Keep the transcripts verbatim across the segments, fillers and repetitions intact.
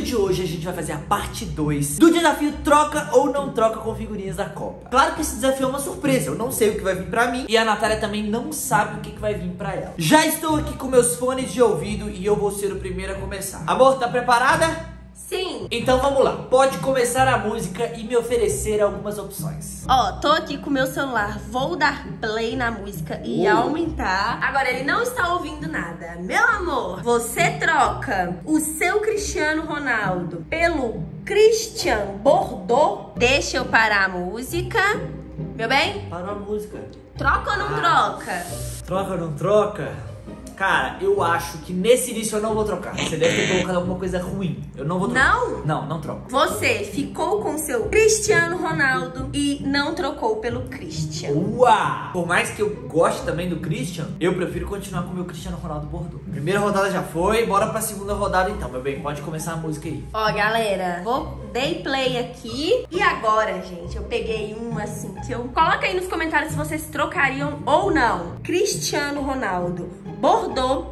de hoje a gente vai fazer a parte dois do desafio troca ou não troca com figurinhas da Copa. Claro que esse desafio é uma surpresa, eu não sei o que vai vir pra mim e a Natália também não sabe o que, que vai vir pra ela. Já estou aqui com meus fones de ouvido e eu vou ser o primeiro a começar. Amor, tá preparada? Sim. Então vamos lá, pode começar a música e me oferecer algumas opções. Ó, tô aqui com o meu celular, vou dar play na música e Uh. aumentar. Agora, ele não está ouvindo nada. Meu amor, você troca o seu Cristiano Ronaldo pelo Christian Bordeaux? Deixa eu parar a música. Meu bem? Parou a música. Troca ou não Ah. troca? Troca ou não troca? Cara, eu acho que nesse início eu não vou trocar. Você deve ter colocado alguma coisa ruim. Eu não vou trocar. Não? Não, não troco. Você ficou com seu Cristiano Ronaldo e não trocou pelo Christian. Uau! Por mais que eu goste também do Christian, eu prefiro continuar com o meu Cristiano Ronaldo Bordeaux. Primeira rodada já foi, bora pra segunda rodada então, meu bem. Pode começar a música aí. Ó, galera, vou dei play aqui. E agora, gente, eu peguei uma assim que eu... Coloca aí nos comentários se vocês trocariam ou não. Cristiano Ronaldo Bordeaux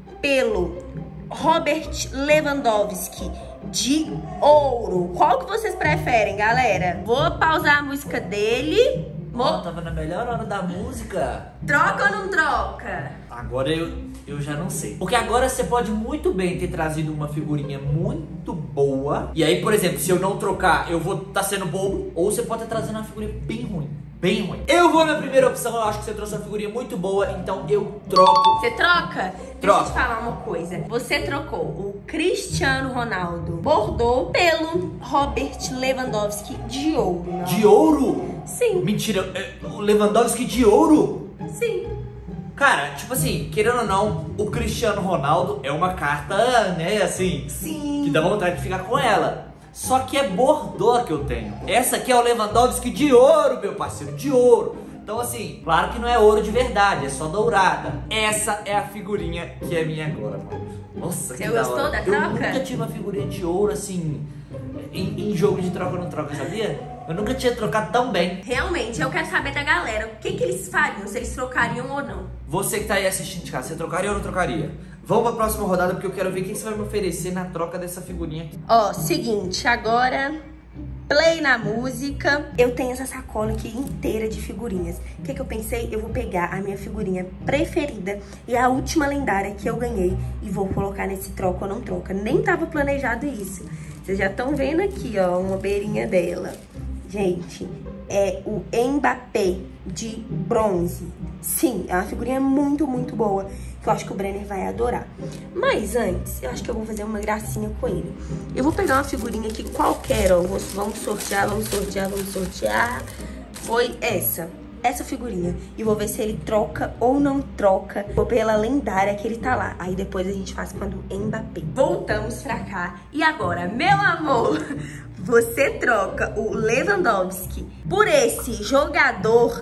pelo Robert Lewandowski de ouro. Qual que vocês preferem, galera? Vou pausar a música dele. Ó, tava na melhor hora da música. Troca ou não troca? Agora eu, eu já não sei. Porque agora você pode muito bem ter trazido uma figurinha muito boa. E aí, por exemplo, se eu não trocar, eu vou estar tá sendo bobo. Ou você pode estar trazendo uma figurinha bem ruim. Bem ruim. Eu vou na primeira opção, eu acho que você trouxe uma figurinha muito boa, então eu troco. Você troca? Troca. Deixa eu te falar uma coisa. Você trocou o Cristiano Ronaldo Bordeaux pelo Robert Lewandowski de ouro, não? De ouro? Sim. Mentira, é, o Lewandowski de ouro? Sim. Cara, tipo assim, querendo ou não, o Cristiano Ronaldo é uma carta, né, assim, Sim. que dá vontade de ficar com ela. Só que é Bordeaux que eu tenho. Essa aqui é o Lewandowski de ouro, meu parceiro, de ouro. Então assim, claro que não é ouro de verdade, é só dourada. Essa é a figurinha que é minha agora, mano. Nossa, que Você da gostou hora. da Eu troca? nunca tive uma figurinha de ouro assim, em, em jogo de troca ou não troca, sabia? Eu nunca tinha trocado tão bem. Realmente, eu quero saber da galera, o que que eles fariam, se eles trocariam ou não. Você que tá aí assistindo de casa, você trocaria ou não trocaria? Vamos pra próxima rodada porque eu quero ver o que você vai me oferecer na troca dessa figurinha aqui. Ó, seguinte, agora play na música. Eu tenho essa sacola aqui inteira de figurinhas. O que que eu pensei? Eu vou pegar a minha figurinha preferida e a última lendária que eu ganhei e vou colocar nesse troca ou não troca. Nem tava planejado isso. Vocês já estão vendo aqui, ó, uma beirinha dela. Gente, é o Mbappé de bronze. Sim, é uma figurinha muito, muito boa, que eu acho que o Brenner vai adorar. Mas antes, eu acho que eu vou fazer uma gracinha com ele. Eu vou pegar uma figurinha aqui qualquer, ó. Vamos sortear, vamos sortear, vamos sortear. Foi essa, essa figurinha. E vou ver se ele troca ou não troca pela lendária que ele tá lá. Aí depois a gente faz quando o Mbappé. Voltamos pra cá. E agora, meu amor... Você troca o Lewandowski por esse jogador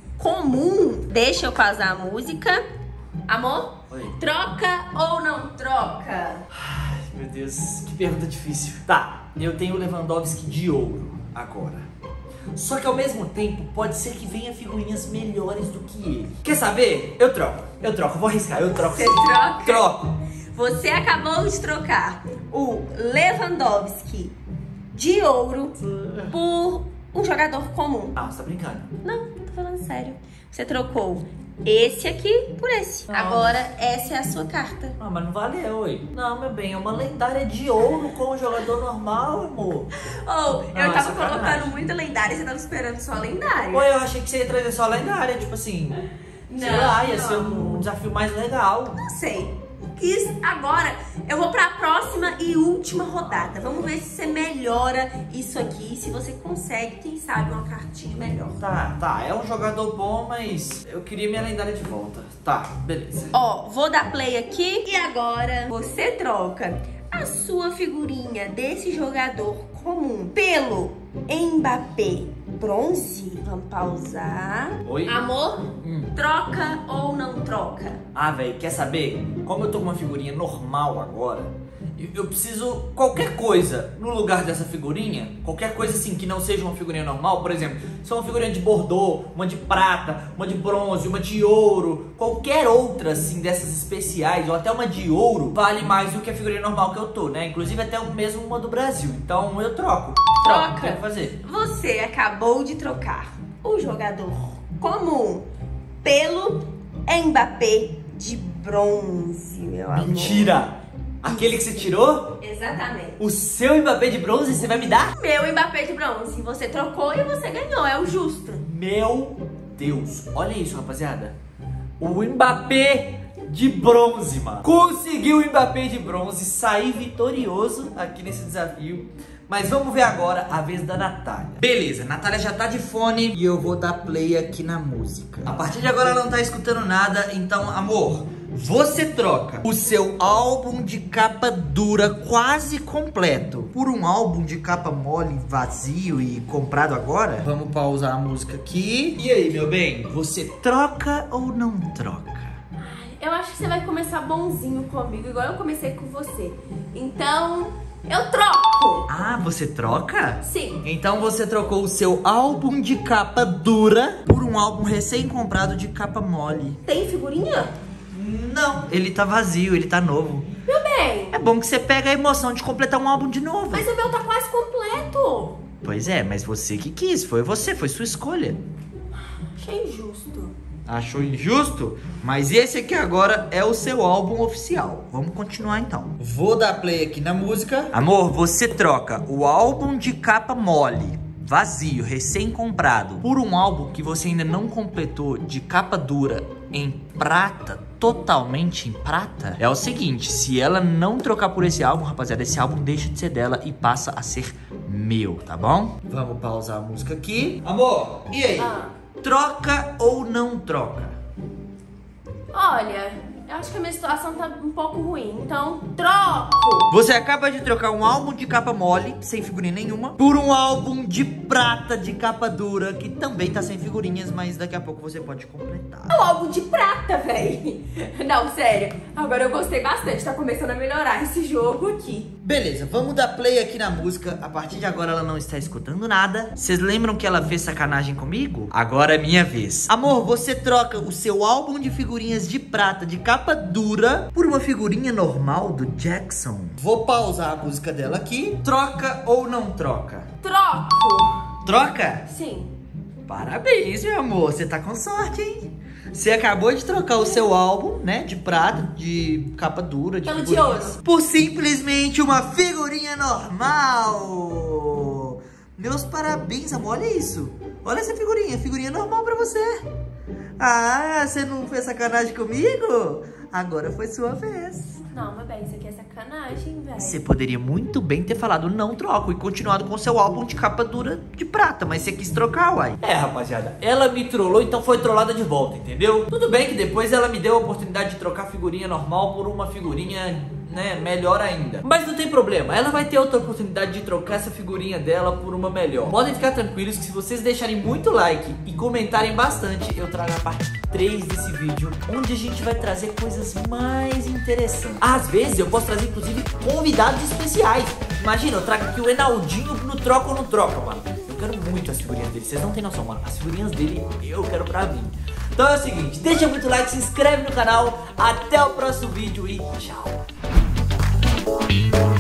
comum. Deixa eu pausar a música. Amor? Oi. Troca ou não troca? Ai, meu Deus, que pergunta difícil. Tá, eu tenho o Lewandowski de ouro agora. Só que ao mesmo tempo, pode ser que venha figurinhas melhores do que ele. Quer saber? Eu troco, eu troco, vou arriscar, eu troco. Você troca? Troco. Você acabou de trocar o Lewandowski de ouro por um jogador comum. Ah, você tá brincando? Não, tô falando sério. Você trocou esse aqui por esse. Ah. Agora, essa é a sua carta. Ah, mas não valeu, oi. Não, meu bem, é uma lendária de ouro com um jogador normal, amor. Oh, eu Ah, tava sacanagem. colocando muita lendária e você tava esperando só lendária. Oi, eu achei que você ia trazer só a lendária, tipo assim. Sei Não, lá, ia não, ser um desafio mais legal. Não sei. Quis. Agora, eu vou pra próxima e última rodada. Vamos ver se você melhora isso aqui. Se você consegue, quem sabe, uma cartinha melhor. Tá, tá, é um jogador bom, mas eu queria minha lendária de volta. Tá, beleza. Ó, vou dar play aqui. E agora, você troca a sua figurinha desse jogador comum pelo Mbappé bronze. Vamos pausar. Oi? Amor, Hum. troca ou não troca? Ah, velho, quer saber? Como eu tô com uma figurinha normal agora, eu preciso qualquer coisa no lugar dessa figurinha, qualquer coisa assim que não seja uma figurinha normal, por exemplo, se é uma figurinha de bordô, uma de prata, uma de bronze, uma de ouro, qualquer outra assim dessas especiais, ou até uma de ouro, vale mais do que a figurinha normal que eu tô, né? Inclusive até o mesmo uma do Brasil, então eu troco. Troco, Troca. quero fazer. Você acabou de trocar o jogador comum pelo Mbappé de bronze, meu amor. Mentira! Aquele que você tirou? Exatamente. O seu Mbappé de bronze você vai me dar? Meu Mbappé de bronze. Você trocou e você ganhou, é o justo. Meu Deus, olha isso, rapaziada. O Mbappé de bronze, mano. Conseguiu o Mbappé de bronze, sair vitorioso aqui nesse desafio. Mas vamos ver agora a vez da Natália. Beleza, a Natália já tá de fone e eu vou dar play aqui na música. A partir de agora ela não tá escutando nada, então, amor, você troca o seu álbum de capa dura quase completo por um álbum de capa mole, vazio e comprado agora? Vamos pausar a música aqui. E aí, meu bem, você troca ou não troca? Eu acho que você vai começar bonzinho comigo, igual eu comecei com você. Então, eu troco. Ah, você troca? Sim. Então você trocou o seu álbum de capa dura por um álbum recém-comprado de capa mole. Tem figurinha? Não, ele tá vazio, ele tá novo. Meu bem. É bom que você pega a emoção de completar um álbum de novo. Mas o meu tá quase completo. Pois é, mas você que quis, foi você, foi sua escolha. Achei injusto. Achou injusto? Mas esse aqui agora é o seu álbum oficial. Vamos continuar então. Vou dar play aqui na música. Amor, você troca o álbum de capa mole, vazio, recém-comprado, por um álbum que você ainda não completou de capa dura em prata, totalmente em prata? É o seguinte, se ela não trocar por esse álbum, rapaziada, esse álbum deixa de ser dela e passa a ser meu, tá bom? Vamos pausar a música aqui. Amor, e aí? Ah. Troca ou não troca? Olha, eu acho que a minha situação tá um pouco ruim, então troco. Você acaba de trocar um álbum de capa mole, sem figurinha nenhuma, por um álbum de prata de capa dura, que também tá sem figurinhas, mas daqui a pouco você pode completar. É um álbum de prata, véi. Não, sério. Agora eu gostei bastante, tá começando a melhorar esse jogo aqui. Beleza, vamos dar play aqui na música. A partir de agora ela não está escutando nada. Vocês lembram que ela fez sacanagem comigo? Agora é minha vez. Amor, você troca o seu álbum de figurinhas de prata de capa dura por uma figurinha normal do Jackson. Vou pausar a música dela aqui. Troca ou não troca? Troco. Troca? Sim. Parabéns, meu amor. Você tá com sorte, hein? Você acabou de trocar o seu álbum, né, de prata, de capa dura, de Pelo figurinhas, de ouro. por simplesmente uma figurinha normal. Meus parabéns, amor, olha isso. Olha essa figurinha, figurinha normal pra você. Ah, você não fez sacanagem comigo? Agora foi sua vez. Não, meu bem, isso aqui é sacanagem, velho. Você poderia muito bem ter falado não troco e continuado com seu álbum de capa dura de prata, mas você quis trocar, uai. É, rapaziada, ela me trollou, então foi trollada de volta, entendeu? Tudo bem que depois ela me deu a oportunidade de trocar figurinha normal por uma figurinha, né, melhor ainda. Mas não tem problema, ela vai ter outra oportunidade de trocar essa figurinha dela por uma melhor. Podem ficar tranquilos que se vocês deixarem muito like e comentarem bastante, eu trago a parte três desse vídeo, onde a gente vai trazer coisas mais interessantes. Às vezes eu posso trazer, inclusive, convidados especiais. Imagina, eu trago aqui o Enaldinho no troca ou não troca, mano. Eu quero muito as figurinhas dele, vocês não tem noção, mano. As figurinhas dele eu quero pra mim. Então é o seguinte, deixa muito like, se inscreve no canal. Até o próximo vídeo e tchau.